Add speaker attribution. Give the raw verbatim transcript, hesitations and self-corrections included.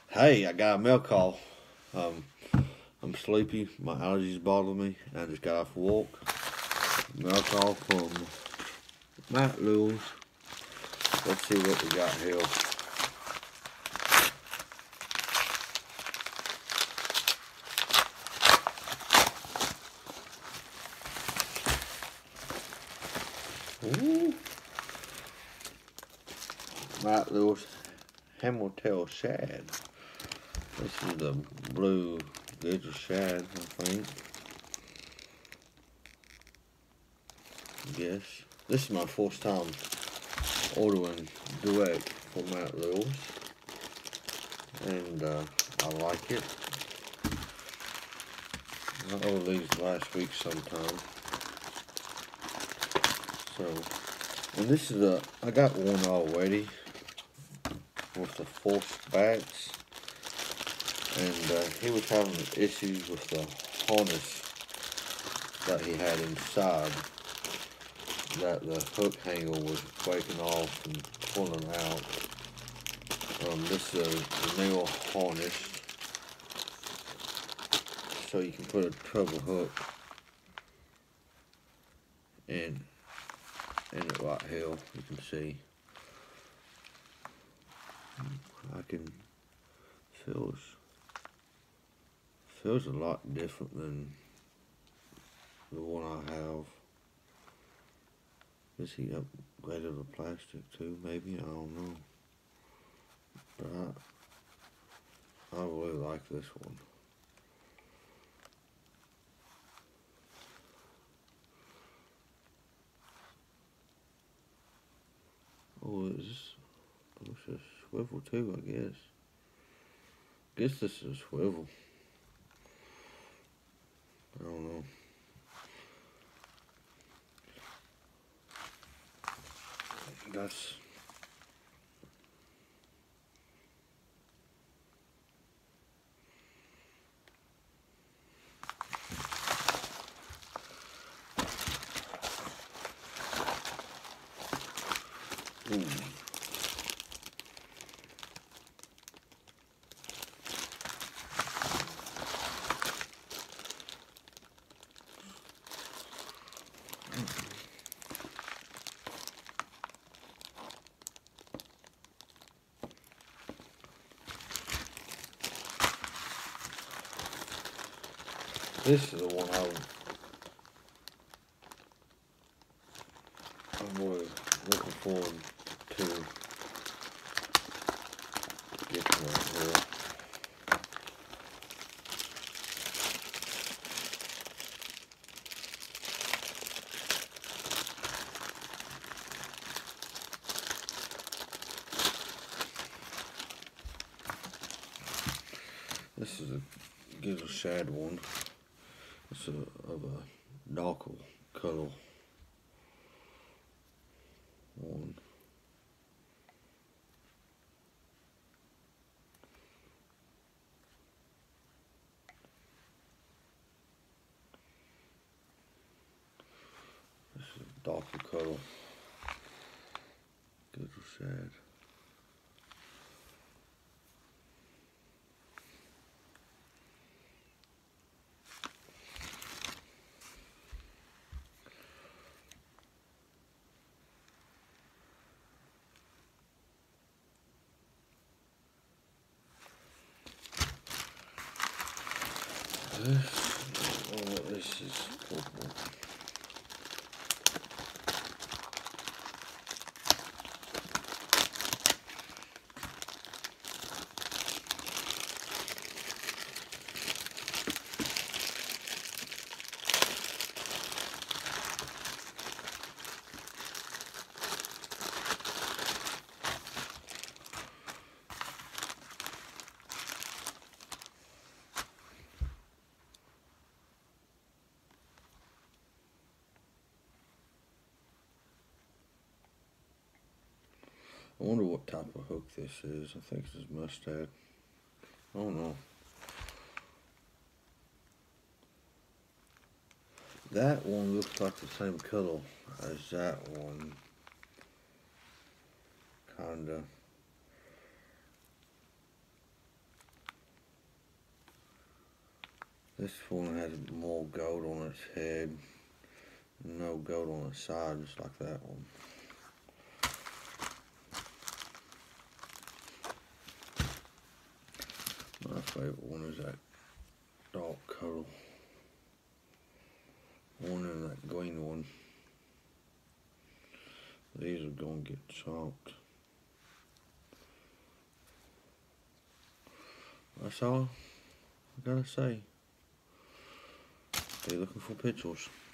Speaker 1: Hey, I got a mail call. Um, I'm sleepy. My allergies bother me. I just got off work. Mail call from Matt Lewis. Let's see what we got here. Ooh. Matt Lewis Hamilton Shad. This is the blue digital shad, I think. Yes. This is my first time ordering direct from Matt Lewis. And uh, I like it. I ordered these last week sometime. So, and this is a, I got one already with the force backs. And uh, he was having issues with the harness that he had inside. That the hook hanger was breaking off and pulling out. Um, this is a nail harness, so you can put a treble hook in, in it right here. You can see. I can feels feels a lot different than the one I have. Is he upgraded the plastic too? Maybe, I don't know. But I, I really like this one. Oh, is this, oh, it's a swivel too, I guess. Guess this is a swivel. I don't know. That's ooh. This is the one I'm, I'm really looking forward to getting right here. This is a Gizzle Shad one. It's a, of a darker color one. This is a darker color Gizzle Shad. This, oh, this is purple. I wonder what type of hook this is. I think this is mustard. I don't know. That one looks like the same color as that one. Kinda. This one has more gold on its head, no gold on the sides like that one. My favorite one is that dark color one and that green one. These are gonna get chopped. That's all I gotta say. Be looking for pictures.